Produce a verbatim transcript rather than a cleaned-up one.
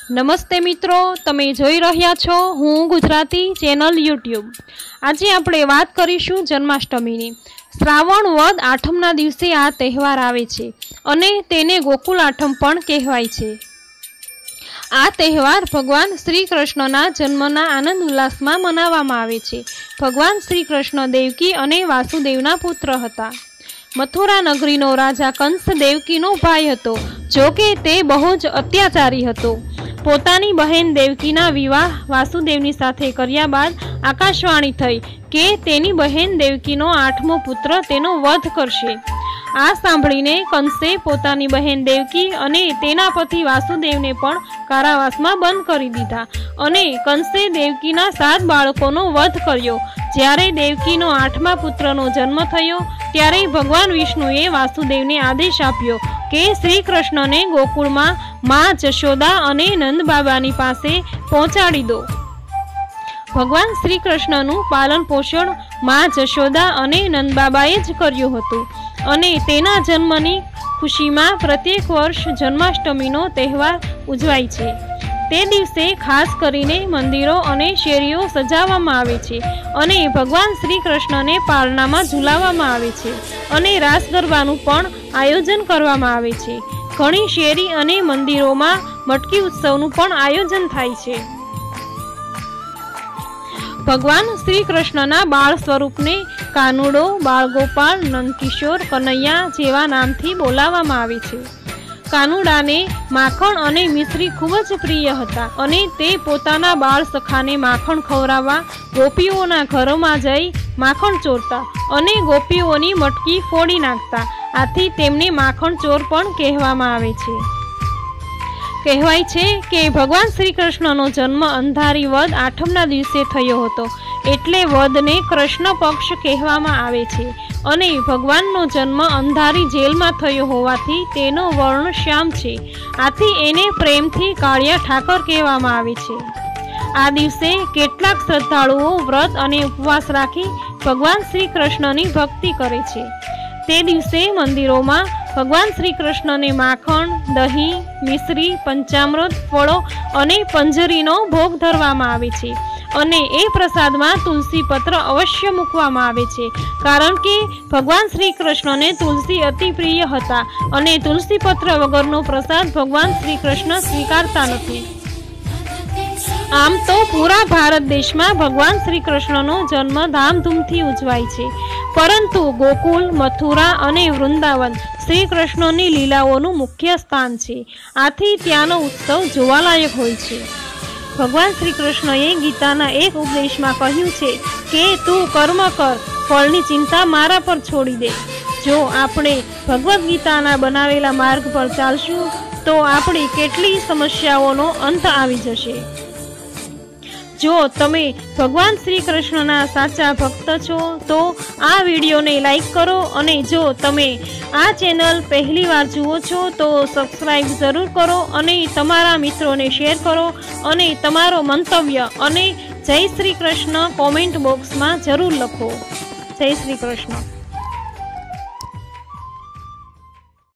નમસ્તે મિત્રો, તમે જોઈ રહ્યા છો હું ગુજરાતી ચેનલ યુટ્યુબ। આજે આપણે વાત કરીશું જન્માષ્ટમીની। શ્રાવણ વદ આઠમના દિવસે આ તહેવાર આવે છે અને તેને ગોકુલ આઠમ પણ કહેવાય છે। આ તહેવાર ભગવાન શ્રી કૃષ્ણના જન્મના આનંદ ઉલ્લાસમાં મનાવવામાં આવે છે। ભગવાન શ્રી કૃષ્ણ દેવકી અને વાસુદેવના પુત્ર હતા। મથુરા નગરીનો રાજા કંસ દેવકીનો ભાઈ હતો, જો કે તે બહુ જ અત્યાચારી હતો। પોતાની બહેન દેવકીના વિવાહ વાસુદેવની સાથે કર્યા બાદ આકાશવાણી થઈ કે તેની બહેન દેવકીનો આઠમો પુત્ર તેનો વધ કરશે। આ સાંભળીને કંસે પોતાની બહેન દેવકી અને તેના પતિ વાસુદેવને પણ કારાવાસમાં બંધ કરી દીધા અને કંસે દેવકીના સાત બાળકોનો વધ કર્યો। જ્યારે દેવકીનો આઠમા પુત્રનો જન્મ થયો ત્યારે ભગવાન વિષ્ણુએ વાસુદેવને આદેશ આપ્યો કે શ્રી કૃષ્ણને ગોકુળમાં માં જશોદા અને નંદ બાબાની પાસે પહોંચાડી દો। ભગવાન શ્રી કૃષ્ણનું પાલન પોષણ માં જશોદા અને નંદ બાબાએ જ કર્યું હતું અને તેના જન્મની ખુશીમાં પ્રત્યેક વર્ષ જન્માષ્ટમીનો તહેવાર ઉજવાય છે। તે દિવસે ખાસ કરીને મંદિરો અને શેરીઓ સજાવવામાં આવે છે અને ભગવાન શ્રી કૃષ્ણને પારણામાં ઝુલાવવામાં આવે છે અને રાસ ગરબાનું પણ આયોજન કરવામાં આવે છે। ઘણી શેરી અને મંદિરોમાં મટકી ઉત્સવનું પણ આયોજન થાય છે। ભગવાન શ્રી કૃષ્ણના બાળ સ્વરૂપને કાનુડો, બાળગોપાલ, નંદકિશોર, કનૈયા જેવા નામથી બોલાવવામાં આવે છે। કાનુડાને માખણ અને મિશ્રી ખૂબ જ પ્રિય હતા અને તે પોતાના બાળ સખાને માખણ ખવડાવવા ગોપીઓના ઘરોમાં જઈ માખણ ચોરતા અને ગોપીઓની મટકી ફોડી નાખતા। આથી તેમને માખણ ચોર પણ કહેવામાં આવે છે। કહેવાય છે કે ભગવાન શ્રી કૃષ્ણનો જન્મ અંધારી વદ આઠમના દિવસે થયો હતો, એટલે વદને કૃષ્ણ પક્ષ કહેવામાં આવે છે અને ભગવાનનો જન્મ અંધારી જેલમાં થયો હોવાથી તેનો વર્ણ શ્યામ છે। આથી એને પ્રેમથી કાળિયા ઠાકર કહેવામાં આવે છે। આ દિવસે કેટલાક શ્રદ્ધાળુઓ વ્રત અને ઉપવાસ રાખી ભગવાન શ્રી કૃષ્ણની ભક્તિ કરે છે। તે દિવસે મંદિરોમાં ભગવાન શ્રી કૃષ્ણને માખણ, દહીં, મિશ્રી, પંચામૃત, ફળો અને પંજરીનો ભોગ ધરવામાં આવે છે અને એ પ્રસાદમાં તુલસી પત્ર અવશ્ય મૂકવામાં આવે છે, કારણ કે ભગવાન શ્રી કૃષ્ણને તુલસી અતિ પ્રિય હતા અને તુલસી પત્ર વગરનો પ્રસાદ ભગવાન શ્રી કૃષ્ણ સ્વીકારતા નથી। આમ તો પૂરા ભારત દેશમાં ભગવાન શ્રી કૃષ્ણનો જન્મ ધામધૂમથી ઉજવાય છે, પરંતુ ગોકુલ, મથુરા અને વૃંદાવન શ્રી કૃષ્ણની લીલાઓનું મુખ્ય સ્થાન છે। આથી ત્યાંનો ઉત્સવ જોવાલાયક હોય છે। ભગવાન શ્રી કૃષ્ણએ ગીતાના એક ઉપદેશમાં કહ્યું છે કે તું કર્મ કર, ફળની ચિંતા મારા પર છોડી દે। જો આપણે ભગવદ્ ગીતાના બનાવેલા માર્ગ પર ચાલશું તો આપણી કેટલી સમસ્યાઓનો અંત આવી જશે। જો તમે ભગવાન શ્રી કૃષ્ણના સાચા ભક્ત છો તો આ વિડીયોને લાઈક કરો અને જો તમે આ ચેનલ પહેલી વાર જુઓ છો તો સબસ્ક્રાઈબ જરૂર કરો અને તમારા મિત્રોને શેર કરો અને તમારો મંતવ્ય અને જય શ્રી કૃષ્ણ કોમેન્ટ બોક્સમાં જરૂર લખો। જય શ્રી કૃષ્ણ।